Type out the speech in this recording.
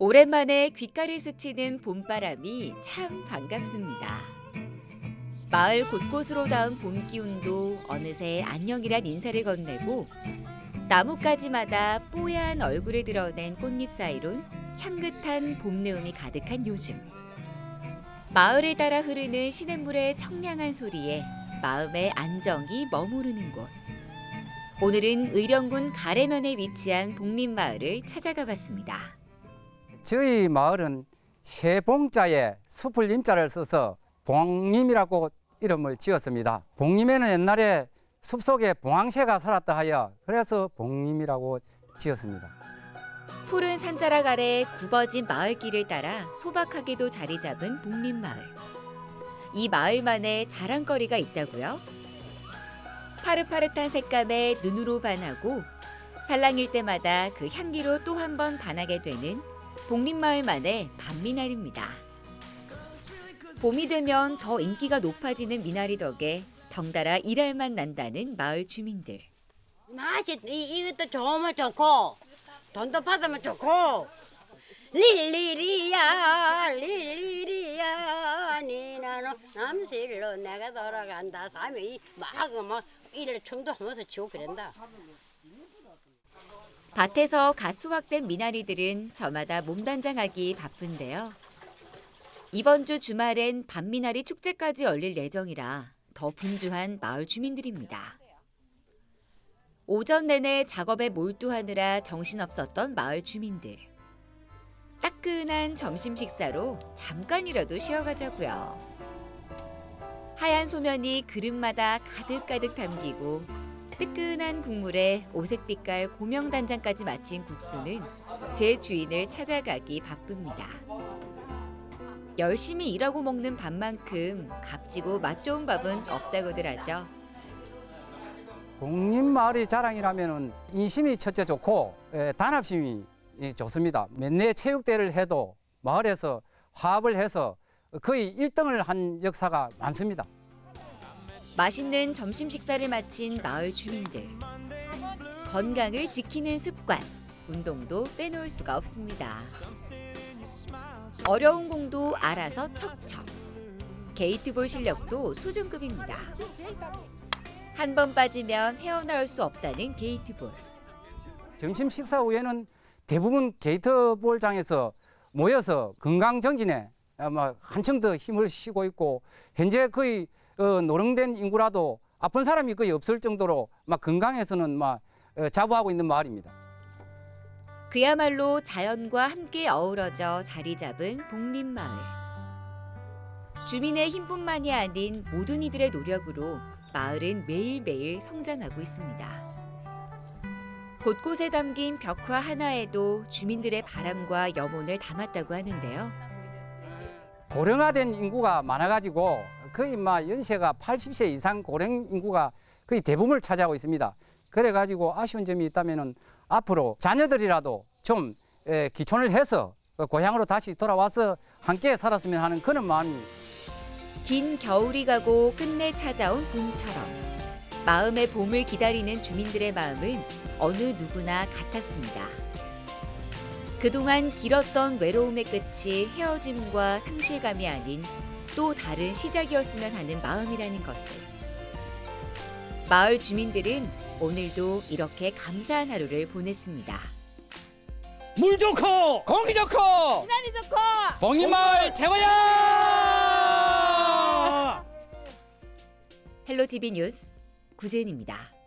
오랜만에 귓가를 스치는 봄바람이 참 반갑습니다. 마을 곳곳으로 닿은 봄 기운도 어느새 안녕이란 인사를 건네고 나뭇가지마다 뽀얀 얼굴을 드러낸 꽃잎 사이론 향긋한 봄내음이 가득한 요즘. 마을을 따라 흐르는 시냇물의 청량한 소리에 마음의 안정이 머무르는 곳. 오늘은 의령군 가래면에 위치한 복림마을을 찾아가 봤습니다. 저희 마을은 새봉자에 숲을 임자를 써서 봉림이라고 이름을 지었습니다. 봉림에는 옛날에 숲속에 봉황새가 살았다 하여 그래서 봉림이라고 지었습니다. 푸른 산자락 아래 굽어진 마을길을 따라 소박하게도 자리 잡은 복림마을. 이 마을만의 자랑거리가 있다고요? 파릇파릇한 색감에 눈으로 반하고 살랑일 때마다 그 향기로 또 한 번 반하게 되는 복림마을만의 밤미나리입니다. 봄이 되면 더 인기가 높아지는 미나리 덕에 덩달아 일할 맛 난다는 마을 주민들. 맛이 이것도 좋으면 좋고 돈도 받으면 좋고 릴리리야 릴리리야 니나는 남실로 내가 돌아간다 사람이 막 이를 춤도 하면서 치고 그런다. 밭에서 갓 수확된 미나리들은 저마다 몸단장하기 바쁜데요. 이번 주 주말엔 밤미나리 축제까지 열릴 예정이라 더 분주한 마을 주민들입니다. 오전 내내 작업에 몰두하느라 정신없었던 마을 주민들. 따끈한 점심 식사로 잠깐이라도 쉬어가자고요. 하얀 소면이 그릇마다 가득가득 담기고 뜨끈한 국물에 오색빛깔 고명단장까지 마친 국수는 제 주인을 찾아가기 바쁩니다. 열심히 일하고 먹는 밥만큼 값지고 맛 좋은 밥은 없다고들 하죠. 복림마을의 자랑이라면 인심이 첫째 좋고 단합심이 좋습니다. 맨날 체육대회를 해도 마을에서 화합을 해서 거의 1등을 한 역사가 많습니다. 맛있는 점심 식사를 마친 마을 주민들. 건강을 지키는 습관, 운동도 빼놓을 수가 없습니다. 어려운 공도 알아서 척척. 게이트볼 실력도 수준급입니다. 한 번 빠지면 헤어나올 수 없다는 게이트볼. 점심 식사 후에는 대부분 게이트볼장에서 모여서 건강정진에 한층 더 힘을 쓰고 있고 현재 거의 노령된 인구라도 아픈 사람이 거의 없을 정도로 건강에서는 자부하고 있는 마을입니다. 그야말로 자연과 함께 어우러져 자리 잡은 복림마을. 주민의 힘뿐만이 아닌 모든 이들의 노력으로 마을은 매일매일 성장하고 있습니다. 곳곳에 담긴 벽화 하나에도 주민들의 바람과 염원을 담았다고 하는데요. 고령화된 인구가 많아가지고 거의 연세가 80세 이상 고령 인구가 거의 대부분을 차지하고 있습니다. 그래가지고 아쉬운 점이 있다면은 앞으로 자녀들이라도 좀 기촌을 해서 고향으로 다시 돌아와서 함께 살았으면 하는 그런 마음이. 긴 겨울이 가고 끝내 찾아온 봄처럼 마음의 봄을 기다리는 주민들의 마음은 어느 누구나 같았습니다. 그동안 길었던 외로움의 끝이 헤어짐과 상실감이 아닌 또 다른 시작이었으면 하는 마음이라는 것을. 마을 주민들은 오늘도 이렇게 감사한 하루를 보냈습니다. 물 좋고 공기 좋고 미나리 좋고 복림마을 최고야! 헬로티비 뉴스 구재은입니다.